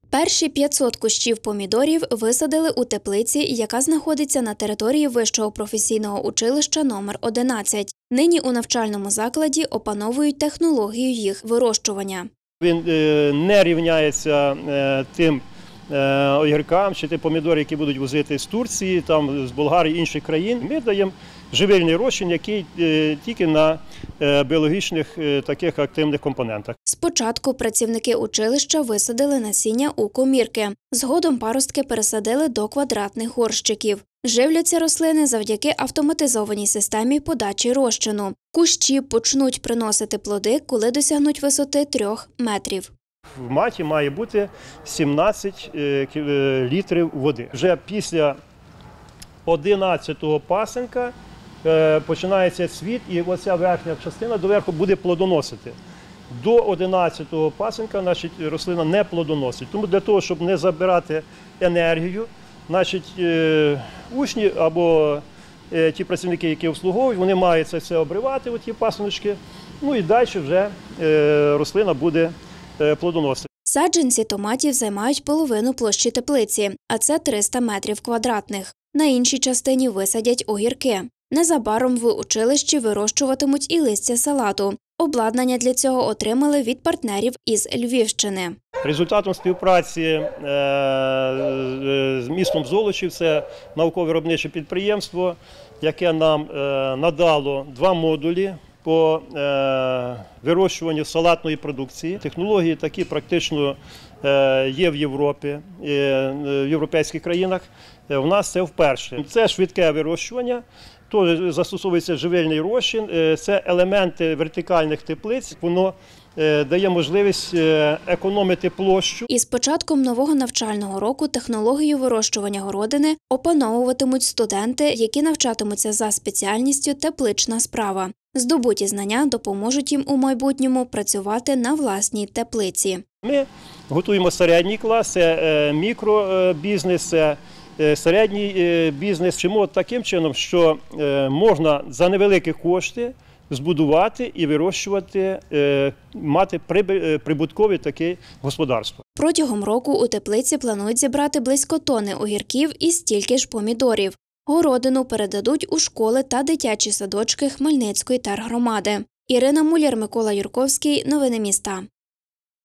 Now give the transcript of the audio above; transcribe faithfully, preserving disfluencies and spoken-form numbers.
Перші п'ятсот кущів помідорів висадили у теплиці, яка знаходиться на території Вищого професійного училища номер одинадцять. Нині у навчальному закладі опановують технологію їх вирощування. Він не рівняється тим огіркам чи тим помідорам, які будуть возити з Турції, там, з Болгарії, інших країн. Ми даємо живильний розчин, який тільки на біологічних таких активних компонентах. Спочатку працівники училища висадили насіння у комірки. Згодом паростки пересадили до квадратних горщиків. Живляться рослини завдяки автоматизованій системі подачі розчину. Кущі почнуть приносити плоди, коли досягнуть висоти трьох метрів. В маті має бути сімнадцять літрів води. Вже після одинадцятого пасинка починається цвіт, і оця верхня частина доверху буде плодоносити. До одинадцятого пасинка, значить, рослина не плодоносить. Тому для того, щоб не забирати енергію, значить, учні або ті працівники, які обслуговують, вони мають це все обривати, оті пасиночки, ну і далі вже рослина буде плодоносити. Саджанці томатів займають половину площі теплиці, а це триста метрів квадратних. На іншій частині висадять огірки. Незабаром в училищі вирощуватимуть і листя салату. Обладнання для цього отримали від партнерів із Львівщини. Результатом співпраці з містом Золочів це науково-виробниче підприємство, яке нам надало два модулі по вирощуванню салатної продукції. Технології такі практично є в Європі, в європейських країнах. У нас це вперше. Це швидке вирощування. Теж застосовується живильний розчин, це елементи вертикальних теплиць, воно дає можливість економити площу. Із початком нового навчального року технологію вирощування городини опановуватимуть студенти, які навчатимуться за спеціальністю «Теплична справа». Здобуті знання допоможуть їм у майбутньому працювати на власній теплиці. Ми готуємо середній клас, це мікробізнес, це середній бізнес. Вчимо таким чином, що можна за невеликі кошти збудувати і вирощувати, мати прибуткове таке господарство. Протягом року у теплиці планують зібрати близько тонни огірків і стільки ж помідорів. Городину передадуть у школи та дитячі садочки Хмельницької тергромади. Ірина Муляр, Микола Юрковський. Новини міста.